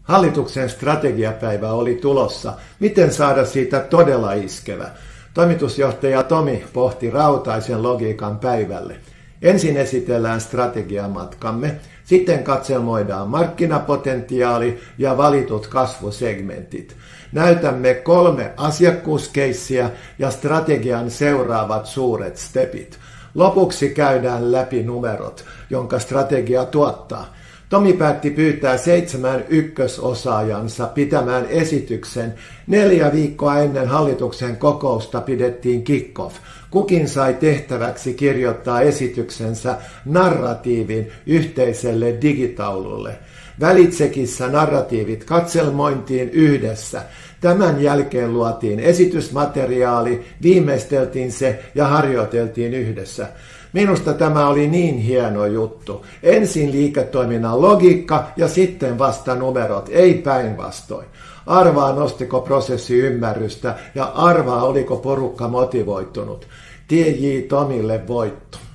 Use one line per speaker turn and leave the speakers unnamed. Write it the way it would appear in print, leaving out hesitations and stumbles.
Hallituksen strategiapäivä oli tulossa. Miten saada siitä todella iskevä? Toimitusjohtaja Tomi pohti rautaisen logiikan päivälle. Ensin esitellään strategiamatkamme, sitten katselmoidaan markkinapotentiaali ja valitut kasvusegmentit. Näytämme 3 asiakkuuskeissiä ja strategian seuraavat suuret stepit. Lopuksi käydään läpi numerot, jonka strategia tuottaa. Tomi päätti pyytää 7 ykkösosaajansa pitämään esityksen. 4 viikkoa ennen hallituksen kokousta pidettiin kick-off. Kukin sai tehtäväksi kirjoittaa esityksensä narratiivin yhteiselle digitaululle. Välitsekissä narratiivit katselmointiin yhdessä. Tämän jälkeen luotiin esitysmateriaali, viimeisteltiin se ja harjoiteltiin yhdessä. Minusta tämä oli niin hieno juttu. Ensin liiketoiminnan logiikka ja sitten vasta numerot, ei päinvastoin. Arvaa nostiko prosessi ymmärrystä ja arvaa oliko porukka motivoitunut. TJ Tomille voitto.